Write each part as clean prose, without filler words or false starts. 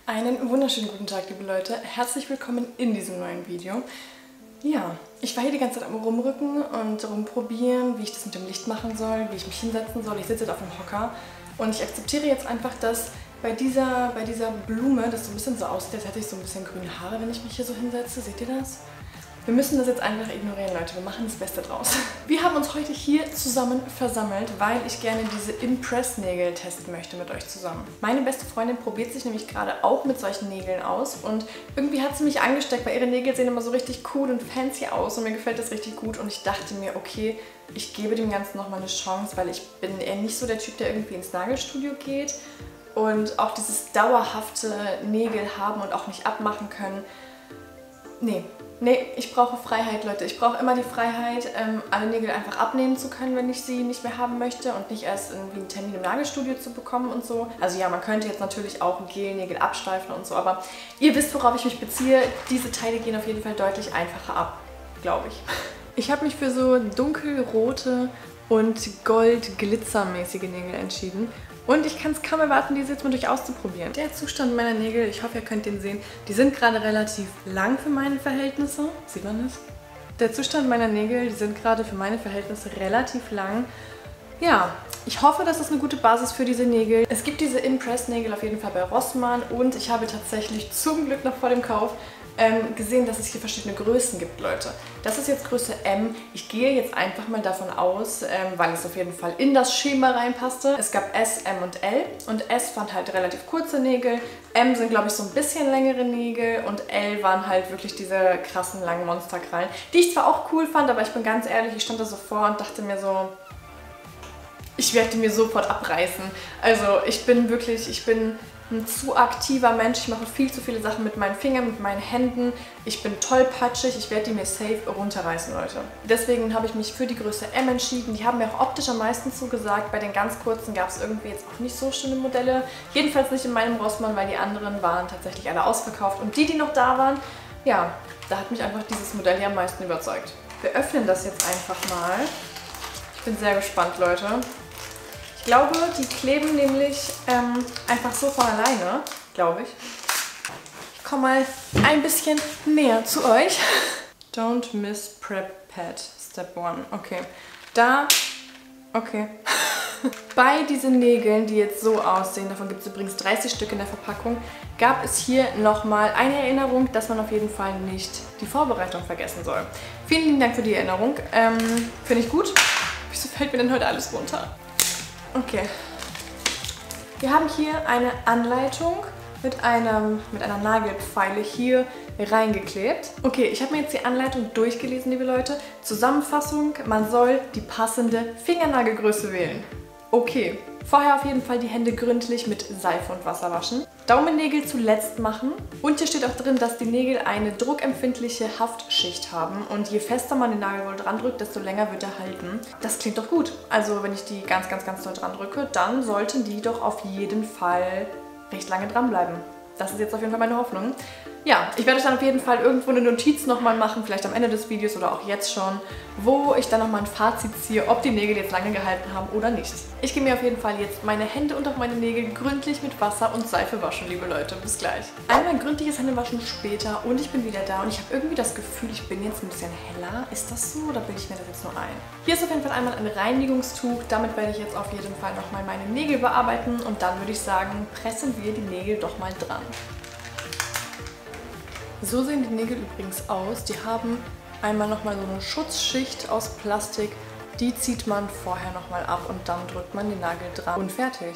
Einen wunderschönen guten Tag, liebe Leute. Herzlich willkommen in diesem neuen Video. Ja, ich war hier die ganze Zeit am Rumrücken und rumprobieren, wie ich das mit dem Licht machen soll, wie ich mich hinsetzen soll. Ich sitze jetzt auf dem Hocker und ich akzeptiere jetzt einfach, dass bei dieser Blume das so ein bisschen so aussieht, als hätte ich so ein bisschen grüne Haare, wenn ich mich hier so hinsetze. Seht ihr das? Wir müssen das jetzt einfach ignorieren, Leute. Wir machen das Beste draus. Wir haben uns heute hier zusammen versammelt, weil ich gerne diese Impress-Nägel testen möchte mit euch zusammen. Meine beste Freundin probiert sich nämlich gerade auch mit solchen Nägeln aus und irgendwie hat sie mich angesteckt, weil ihre Nägel sehen immer so richtig cool und fancy aus und mir gefällt das richtig gut und ich dachte mir, okay, ich gebe dem Ganzen nochmal eine Chance, weil ich bin eher nicht so der Typ, der irgendwie ins Nagelstudio geht und auch dieses dauerhafte Nägel haben und auch nicht abmachen können. Nee, ich brauche Freiheit, Leute. Ich brauche immer die Freiheit, alle Nägel einfach abnehmen zu können, wenn ich sie nicht mehr haben möchte und nicht erst irgendwie einen Termin im Nagelstudio zu bekommen und so. Also ja, man könnte jetzt natürlich auch Gelnägel abschleifen und so, aber ihr wisst, worauf ich mich beziehe. Diese Teile gehen auf jeden Fall deutlich einfacher ab, glaube ich. Ich habe mich für so dunkelrote und gold-glitzermäßige Nägel entschieden. Und ich kann es kaum erwarten, diese jetzt mal durch auszuprobieren. Der Zustand meiner Nägel, ich hoffe, ihr könnt den sehen, die sind gerade relativ lang für meine Verhältnisse. Sieht man das? Der Zustand meiner Nägel, die sind gerade für meine Verhältnisse relativ lang. Ja, ich hoffe, das ist eine gute Basis für diese Nägel. Es gibt diese Impress-Nägel auf jeden Fall bei Rossmann und ich habe tatsächlich zum Glück noch vor dem Kauf gesehen, dass es hier verschiedene Größen gibt, Leute. Das ist jetzt Größe M. Ich gehe jetzt einfach mal davon aus, weil es auf jeden Fall in das Schema reinpasste. Es gab S, M und L und S fand halt relativ kurze Nägel. M sind, glaube ich, so ein bisschen längere Nägel und L waren halt wirklich diese krassen langen Monsterkrallen, die ich zwar auch cool fand, aber ich bin ganz ehrlich, ich stand da so vor und dachte mir so, ich werde die mir sofort abreißen. Also ich bin ein zu aktiver Mensch, ich mache viel zu viele Sachen mit meinen Fingern, mit meinen Händen. Ich bin tollpatschig, ich werde die mir safe runterreißen, Leute. Deswegen habe ich mich für die Größe M entschieden. Die haben mir auch optisch am meisten zugesagt. Bei den ganz kurzen gab es irgendwie jetzt auch nicht so schöne Modelle. Jedenfalls nicht in meinem Rossmann, weil die anderen waren tatsächlich alle ausverkauft. Und die noch da waren, ja, da hat mich einfach dieses Modell hier am meisten überzeugt. Wir öffnen das jetzt einfach mal. Ich bin sehr gespannt, Leute. Ich glaube, die kleben nämlich einfach so von alleine, glaube ich. Ich komme mal ein bisschen näher zu euch. Don't miss Prep Pad, Step 1. Okay. Okay. Bei diesen Nägeln, die jetzt so aussehen, davon gibt es übrigens 30 Stück in der Verpackung, gab es hier nochmal eine Erinnerung, dass man auf jeden Fall nicht die Vorbereitung vergessen soll. Vielen lieben Dank für die Erinnerung. Finde ich gut. Wieso fällt mir denn heute alles runter? Okay. Wir haben hier eine Anleitung mit einer Nagelpfeile hier reingeklebt. Okay, ich habe mir jetzt die Anleitung durchgelesen, liebe Leute. Zusammenfassung, man soll die passende Fingernagelgröße wählen. Okay. Vorher auf jeden Fall die Hände gründlich mit Seife und Wasser waschen. Daumennägel zuletzt machen. Und hier steht auch drin, dass die Nägel eine druckempfindliche Haftschicht haben. Und je fester man den Nagelwolle dran drückt, desto länger wird er halten. Das klingt doch gut. Also wenn ich die ganz doll dran drücke, dann sollten die doch auf jeden Fall recht lange dranbleiben. Das ist jetzt auf jeden Fall meine Hoffnung. Ja, ich werde euch dann auf jeden Fall irgendwo eine Notiz nochmal machen, vielleicht am Ende des Videos oder auch jetzt schon, wo ich dann nochmal ein Fazit ziehe, ob die Nägel jetzt lange gehalten haben oder nicht. Ich gehe mir auf jeden Fall jetzt meine Hände und auch meine Nägel gründlich mit Wasser und Seife waschen, liebe Leute. Bis gleich. Einmal ein gründliches Händewaschen später und ich bin wieder da und ich habe irgendwie das Gefühl, ich bin jetzt ein bisschen heller. Ist das so oder bilde ich mir das jetzt nur ein? Hier ist auf jeden Fall einmal ein Reinigungstuch. Damit werde ich jetzt auf jeden Fall nochmal meine Nägel bearbeiten und dann würde ich sagen, pressen wir die Nägel doch mal dran. So sehen die Nägel übrigens aus. Die haben einmal nochmal so eine Schutzschicht aus Plastik. Die zieht man vorher nochmal ab und dann drückt man den Nagel dran und fertig.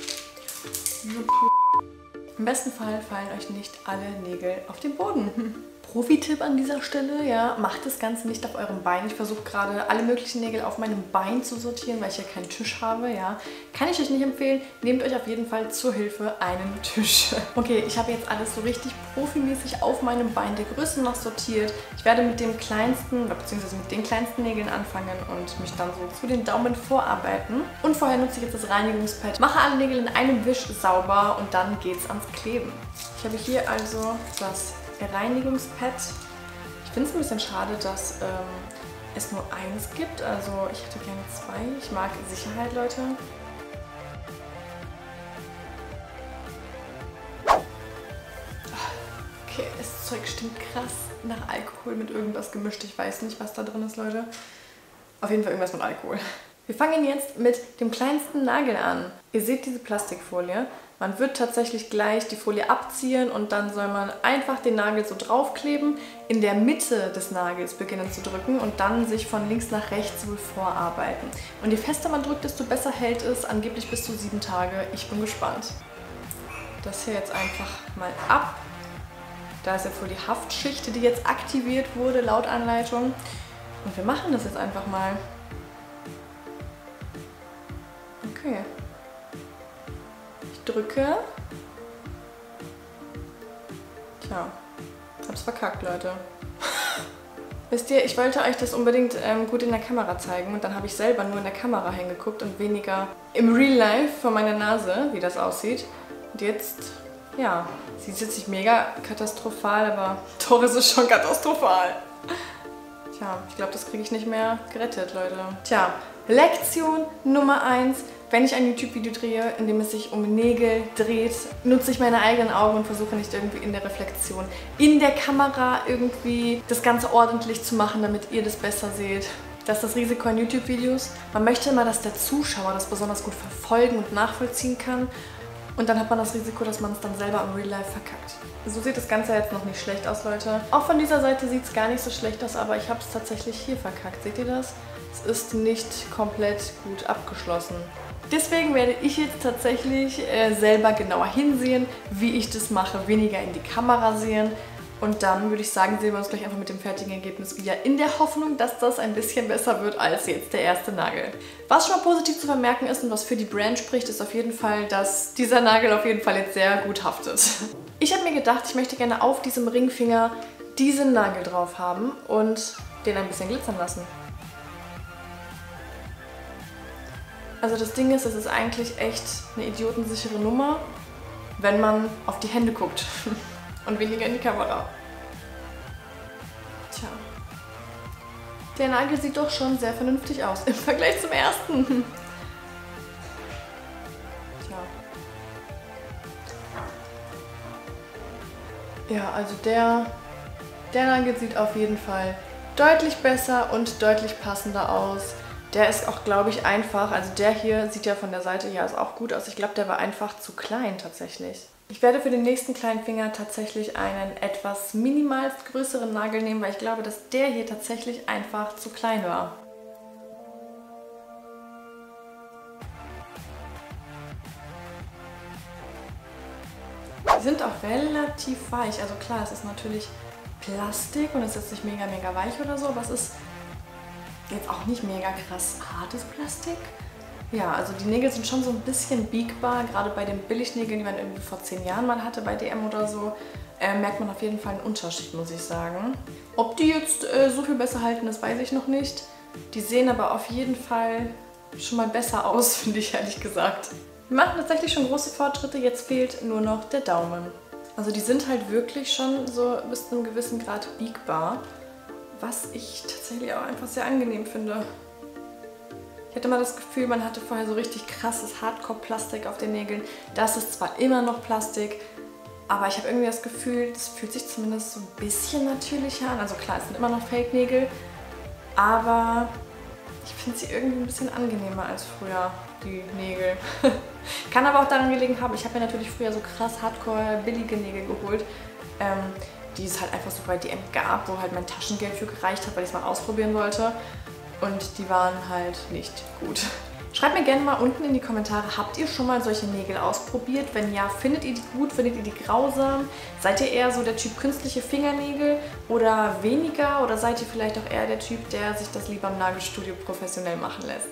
Im besten Fall fallen euch nicht alle Nägel auf den Boden. Profi-Tipp an dieser Stelle, ja, macht das Ganze nicht auf eurem Bein. Ich versuche gerade alle möglichen Nägel auf meinem Bein zu sortieren, weil ich ja keinen Tisch habe, ja. Kann ich euch nicht empfehlen. Nehmt euch auf jeden Fall zur Hilfe einen Tisch. Okay, ich habe jetzt alles so richtig profimäßig auf meinem Bein der Größe nach sortiert. Ich werde mit dem kleinsten, beziehungsweise mit den kleinsten Nägeln anfangen und mich dann so zu den Daumen vorarbeiten. Und vorher nutze ich jetzt das Reinigungspad. Mache alle Nägel in einem Wisch sauber und dann geht's ans Kleben. Ich habe hier also das Reinigungspad. Ich finde es ein bisschen schade, dass es nur eins gibt. Also ich hätte gerne zwei. Ich mag Sicherheit, Leute. Okay, das Zeug stinkt krass nach Alkohol mit irgendwas gemischt. Ich weiß nicht, was da drin ist, Leute. Auf jeden Fall irgendwas mit Alkohol. Wir fangen jetzt mit dem kleinsten Nagel an. Ihr seht diese Plastikfolie. Man wird tatsächlich gleich die Folie abziehen und dann soll man einfach den Nagel so draufkleben, in der Mitte des Nagels beginnen zu drücken und dann sich von links nach rechts wohl vorarbeiten. Und je fester man drückt, desto besser hält es, angeblich bis zu 7 Tage. Ich bin gespannt. Das hier jetzt einfach mal ab. Da ist jetzt wohl die Haftschicht, die jetzt aktiviert wurde, laut Anleitung. Und wir machen das jetzt einfach mal. Okay. Ich drücke. Tja, hab's verkackt, Leute. Wisst ihr, ich wollte euch das unbedingt gut in der Kamera zeigen und dann habe ich selber nur in der Kamera hingeguckt und weniger im Real Life vor meiner Nase, wie das aussieht. Und jetzt, ja, sieht jetzt nicht mega katastrophal, aber doch ist es schon katastrophal. Tja, ich glaube, das kriege ich nicht mehr gerettet, Leute. Tja, Lektion Nummer 1. Wenn ich ein YouTube-Video drehe, in dem es sich um Nägel dreht, nutze ich meine eigenen Augen und versuche nicht irgendwie in der Reflexion, in der Kamera irgendwie das Ganze ordentlich zu machen, damit ihr das besser seht. Das ist das Risiko an YouTube-Videos. Man möchte immer, dass der Zuschauer das besonders gut verfolgen und nachvollziehen kann. Und dann hat man das Risiko, dass man es dann selber im Real Life verkackt. So sieht das Ganze jetzt noch nicht schlecht aus, Leute. Auch von dieser Seite sieht es gar nicht so schlecht aus, aber ich habe es tatsächlich hier verkackt. Seht ihr das? Es ist nicht komplett gut abgeschlossen. Deswegen werde ich jetzt tatsächlich selber genauer hinsehen, wie ich das mache, weniger in die Kamera sehen. Und dann würde ich sagen, sehen wir uns gleich einfach mit dem fertigen Ergebnis wieder, in der Hoffnung, dass das ein bisschen besser wird als jetzt der erste Nagel. Was schon mal positiv zu vermerken ist und was für die Brand spricht, ist auf jeden Fall, dass dieser Nagel auf jeden Fall jetzt sehr gut haftet. Ich habe mir gedacht, ich möchte gerne auf diesem Ringfinger diesen Nagel drauf haben und den ein bisschen glitzern lassen. Also das Ding ist, es ist eigentlich echt eine idiotensichere Nummer, wenn man auf die Hände guckt und weniger in die Kamera. Tja. Der Nagel sieht doch schon sehr vernünftig aus im Vergleich zum ersten. Tja. Ja, also der Nagel sieht auf jeden Fall deutlich besser und deutlich passender aus. Der ist auch, glaube ich, einfach. Also der hier sieht ja von der Seite hier auch gut aus. Ich glaube, der war einfach zu klein tatsächlich. Ich werde für den nächsten kleinen Finger tatsächlich einen etwas minimalst größeren Nagel nehmen, weil ich glaube, dass der hier tatsächlich einfach zu klein war. Die sind auch relativ weich. Also klar, es ist natürlich Plastik und es ist jetzt nicht mega, mega weich oder so, aber es ist jetzt auch nicht mega krass hartes Plastik. Ja, also die Nägel sind schon so ein bisschen biegbar, gerade bei den Billignägeln, die man irgendwie vor 10 Jahren mal hatte bei DM oder so, merkt man auf jeden Fall einen Unterschied, muss ich sagen. Ob die jetzt so viel besser halten, das weiß ich noch nicht. Die sehen aber auf jeden Fall schon mal besser aus, finde ich ehrlich gesagt. Wir machen tatsächlich schon große Fortschritte, jetzt fehlt nur noch der Daumen. Also die sind halt wirklich schon so bis zu einem gewissen Grad biegbar. Was ich tatsächlich auch einfach sehr angenehm finde. Ich hatte mal das Gefühl, man hatte vorher so richtig krasses Hardcore-Plastik auf den Nägeln. Das ist zwar immer noch Plastik, aber ich habe irgendwie das Gefühl, das fühlt sich zumindest so ein bisschen natürlicher an. Also klar, es sind immer noch Fake-Nägel, aber ich finde sie irgendwie ein bisschen angenehmer als früher, die Nägel. Kann aber auch daran gelegen haben, ich habe mir natürlich früher so krass Hardcore billige Nägel geholt, die es halt einfach so bei DM gab, wo halt mein Taschengeld für gereicht hat, weil ich es mal ausprobieren wollte. Und die waren halt nicht gut. Schreibt mir gerne mal unten in die Kommentare, habt ihr schon mal solche Nägel ausprobiert? Wenn ja, findet ihr die gut? Findet ihr die grausam? Seid ihr eher so der Typ künstliche Fingernägel oder weniger? Oder seid ihr vielleicht auch eher der Typ, der sich das lieber im Nagelstudio professionell machen lässt?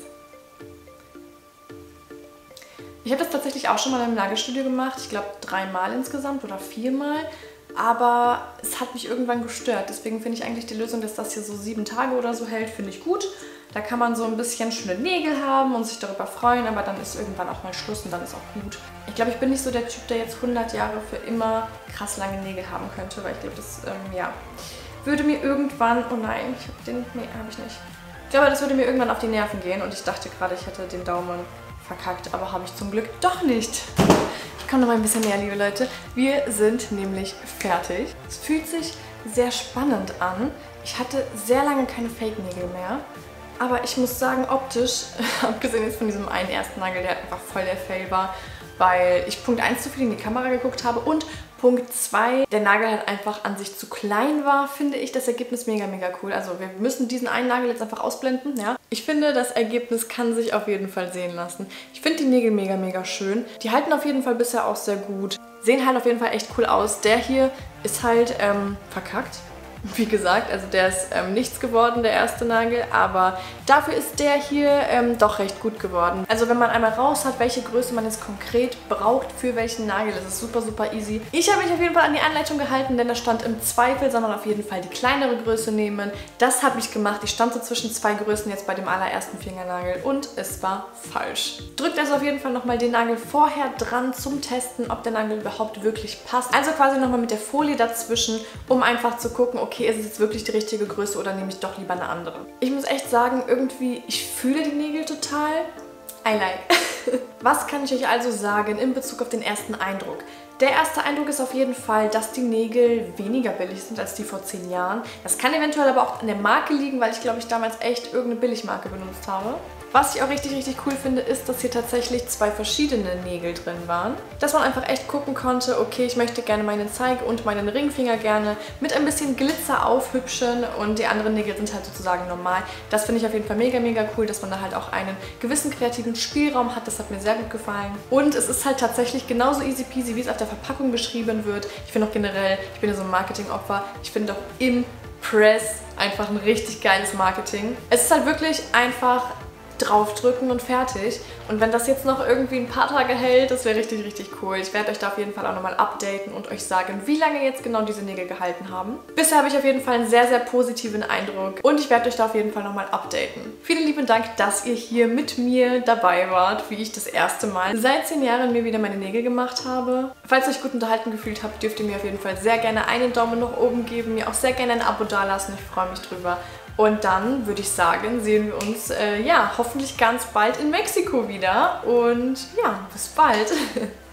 Ich habe das tatsächlich auch schon mal im Nagelstudio gemacht. Ich glaube 3-mal insgesamt oder 4-mal. Aber es hat mich irgendwann gestört. Deswegen finde ich eigentlich die Lösung, dass das hier so 7 Tage oder so hält, finde ich gut. Da kann man so ein bisschen schöne Nägel haben und sich darüber freuen, aber dann ist irgendwann auch mal Schluss und dann ist auch gut. Ich glaube, ich bin nicht so der Typ, der jetzt 100 Jahre für immer krass lange Nägel haben könnte, weil ich glaube, das, ja, würde mir irgendwann, oh nein, nee, habe ich nicht. Ich glaube, das würde mir irgendwann auf die Nerven gehen und ich dachte gerade, ich hätte den Daumen verkackt, aber habe ich zum Glück doch nicht. Ich komme noch mal ein bisschen näher, liebe Leute. Wir sind nämlich fertig. Es fühlt sich sehr spannend an. Ich hatte sehr lange keine Fake-Nägel mehr. Aber ich muss sagen, optisch, abgesehen jetzt von diesem einen ersten Nagel, der einfach voll der Fail war, weil ich Punkt 1 zu viel in die Kamera geguckt habe und Punkt 2, der Nagel halt einfach an sich zu klein war, finde ich das Ergebnis mega, mega cool. Also wir müssen diesen einen Nagel jetzt einfach ausblenden, ja. Ich finde, das Ergebnis kann sich auf jeden Fall sehen lassen. Ich finde die Nägel mega, mega schön. Die halten auf jeden Fall bisher auch sehr gut. Sehen halt auf jeden Fall echt cool aus. Der hier ist halt verkackt. Wie gesagt, also der ist nichts geworden, der erste Nagel, aber dafür ist der hier doch recht gut geworden. Also wenn man einmal raus hat, welche Größe man jetzt konkret braucht für welchen Nagel, das ist super, super easy. Ich habe mich auf jeden Fall an die Anleitung gehalten, denn da stand im Zweifel, soll man auf jeden Fall die kleinere Größe nehmen. Das habe ich gemacht. Ich stand so zwischen zwei Größen jetzt bei dem allerersten Fingernagel und es war falsch. Drückt also auf jeden Fall nochmal den Nagel vorher dran zum Testen, ob der Nagel überhaupt wirklich passt. Also quasi nochmal mit der Folie dazwischen, um einfach zu gucken, okay, ist es jetzt wirklich die richtige Größe oder nehme ich doch lieber eine andere? Ich muss echt sagen, irgendwie, ich fühle die Nägel total. I like. Was kann ich euch also sagen in Bezug auf den ersten Eindruck? Der erste Eindruck ist auf jeden Fall, dass die Nägel weniger billig sind als die vor 10 Jahren. Das kann eventuell aber auch an der Marke liegen, weil ich glaube, ich damals echt irgendeine Billigmarke benutzt habe. Was ich auch richtig, richtig cool finde, ist, dass hier tatsächlich 2 verschiedene Nägel drin waren. Dass man einfach echt gucken konnte, okay, ich möchte gerne meinen Zeig- und meinen Ringfinger gerne mit ein bisschen Glitzer aufhübschen und die anderen Nägel sind halt sozusagen normal. Das finde ich auf jeden Fall mega, mega cool, dass man da halt auch einen gewissen kreativen Spielraum hat. Das hat mir sehr gut gefallen. Und es ist halt tatsächlich genauso easy peasy, wie es auf der Verpackung beschrieben wird. Ich finde auch generell, ich bin ja so ein Marketingopfer, ich finde auch Impress einfach ein richtig geiles Marketing. Es ist halt wirklich einfach draufdrücken und fertig. Und wenn das jetzt noch irgendwie ein paar Tage hält, das wäre richtig, richtig cool. Ich werde euch da auf jeden Fall auch nochmal updaten und euch sagen, wie lange jetzt genau diese Nägel gehalten haben. Bisher habe ich auf jeden Fall einen sehr, sehr positiven Eindruck und ich werde euch da auf jeden Fall nochmal updaten. Vielen lieben Dank, dass ihr hier mit mir dabei wart, wie ich das erste Mal seit 10 Jahren mir wieder meine Nägel gemacht habe. Falls ihr euch gut unterhalten gefühlt habt, dürft ihr mir auf jeden Fall sehr gerne einen Daumen nach oben geben, mir auch sehr gerne ein Abo dalassen. Ich freue mich drüber. Und dann würde ich sagen, sehen wir uns ja hoffentlich ganz bald in Mexiko wieder. Und ja, bis bald.